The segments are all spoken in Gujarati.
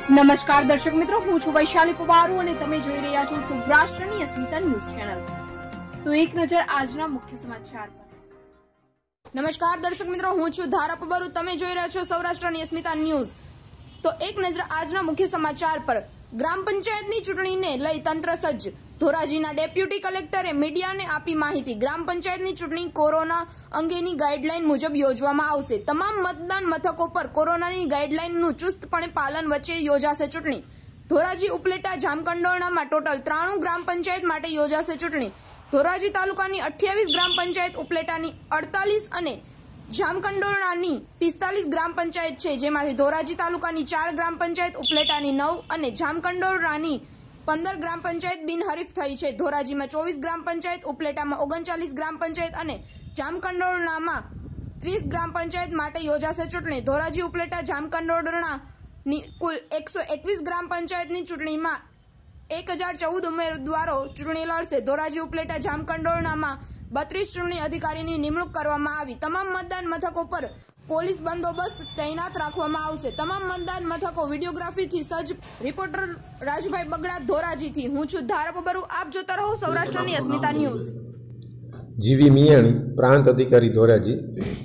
નમસ્કાર દર્શક મિત્રો, હું છું વૈશાલી પવારુ અને તમે જોઈ રહ્યા છો સૌરાષ્ટ્રની અસ્મિતા ન્યૂઝ ચેનલ। તો એક નજર આજના મુખ્ય સમાચાર પર। નમસ્કાર દર્શક મિત્રો, હું છું ધારા પવારુ, તમે જોઈ રહ્યા છો સૌરાષ્ટ્રની અસ્મિતા ન્યૂઝ। તો એક નજર આજના મુખ્ય સમાચાર પર। ગ્રામ પંચાયતની ચૂંટણીને લઈ તંત્ર સજ્જ। ધોરાજીના ડેપ્યુટી કલેક્ટરે મીડિયાને આપી માહિતી। ગ્રામ પંચાયતની ચૂંટણી કોરોના અંગેની ગાઈડલાઈન મુજબ યોજવામાં આવશે। તમામ મતદાન મથકો પર કોરોનાની ગાઈડલાઈનનું ચુસ્તપણે પાલન વચ્ચે યોજાશે ચૂંટણી। ધોરાજી, ઉપલેટા, જામકંડોરણામાં ટોટલ 93 ગ્રામ પંચાયત માટે યોજાશે ચૂંટણી। ધોરાજી તાલુકાની 28 ગ્રામ પંચાયત, ઉપલેટાની 48 અને જામકંડોરણાની 45 ગ્રામ પંચાયત છે, જેમાંથી ધોરાજી તાલુકાની 4 ગ્રામ પંચાયત, ઉપલેટાની 9 અને જામકંડોરણાની 15 ગ્રામ પંચાયત બિનહરીફ થઈ છે। ધોરાજીમાં 24 ગ્રામ પંચાયત, ઉપલેટામાં 39 ગ્રામ પંચાયત અને જામકંડોરણામાં 30 ગ્રામ પંચાયત માટે યોજાશે ચૂંટણી। ધોરાજી, ઉપલેટા, જામકંડોરણાની કુલ 121 ગ્રામ પંચાયતની ચૂંટણીમાં 1014 ઉમેદવારો ચૂંટણી લડશે। ધોરાજી, ઉપલેટા, જામકંડોરણામાં 32 ચૂંટણી અધિકારીની નિમણૂક કરવામાં આવી। તમામ મતદાન મથકો પર પોલીસ બંદોબસ્ત તૈનાત રાખવામાં આવશે। તમામ મતદાન મથકો વિડીયોગ્રાફીથી સજ્જ। રિપોર્ટર રાજભાઈ બગડા, ધોરાજીથી। હું છું ધારા પવારુ, આપ જોતા રહો સૌરાષ્ટ્રની અસ્મિતા ન્યૂઝ। જીવી મિયાણી, પ્રાંત અધિકારી, ધોરાજી।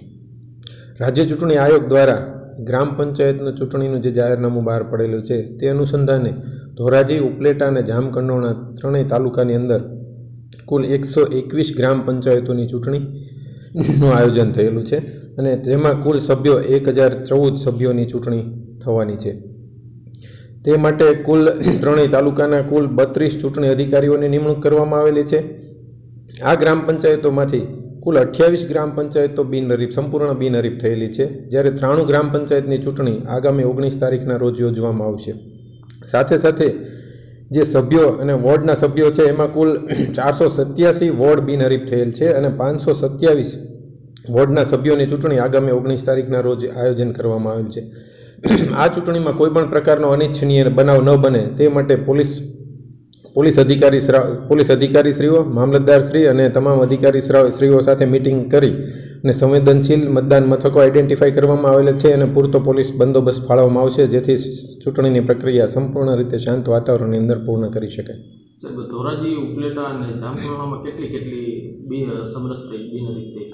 રાજ્ય ચૂંટણી આયોગ દ્વારા ગ્રામ પંચાયતનું ચૂંટણીનું જે જાહેરનામું બહાર પડેલું છે તે અનુસંધાને ધોરાજી, ઉપલેટા અને જામકંડોરણા ત્રણેય તાલુકાની અંદર કુલ 121 ગ્રામ પંચાયતોની ચૂંટણીનું આયોજન થયેલું છે અને જેમાં કુલ સભ્યો 1014 સભ્યોની ચૂંટણી થવાની છે। તે માટે કુલ ત્રણેય તાલુકાના કુલ 32 ચૂંટણી અધિકારીઓની નિમણૂક કરવામાં આવેલી છે। આ ગ્રામ પંચાયતોમાંથી કુલ 28 ગ્રામ પંચાયતો સંપૂર્ણ બિનહરીફ થયેલી છે, જ્યારે 93 ગ્રામ પંચાયતની ચૂંટણી આગામી 19 તારીખના રોજ યોજવામાં આવશે। સાથે સાથે જે સભ્યો અને વોર્ડના સભ્યો છે એમાં કુલ 487 વોર્ડ બિનહરીફ થયેલ છે અને 527 વોર્ડના સભ્યોની ચૂંટણી આગામી 19 તારીખના રોજ આયોજન કરવામાં આવેલ છે। આ ચૂંટણીમાં કોઈપણ પ્રકારનો અનિચ્છનીય બનાવ ન બને તે માટે પોલીસ અધિકારીશ્રીઓ, મામલતદારશ્રી અને તમામ અધિકારીશ્રીઓ સાથે મિટિંગ કરી અને સંવેદનશીલ મતદાન મથકો આઈડેન્ટિફાઈ કરવામાં આવેલા છે અને પૂરતો પોલીસ બંદોબસ્ત ફાળવવામાં આવશે, જેથી ચૂંટણીની પ્રક્રિયા સંપૂર્ણ રીતે શાંત વાતાવરણની અંદર પૂર્ણ કરી શકાય। સાહેબ, ધોરાજી, ઉપલેટા અને જામકંડોરણામાં કેટલી સમરસ બિનહરીફ થઈ?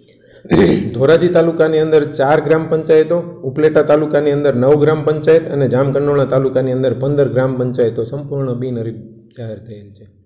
ધોરાજી તાલુકાની અંદર 4 ગ્રામ પંચાયતો, ઉપલેટા તાલુકાની અંદર 9 ગ્રામ પંચાયત અને જામકંડોરણા તાલુકાની અંદર 15 ગ્રામ પંચાયતો સંપૂર્ણ બિનહરીફ જાહેર થયેલ છે।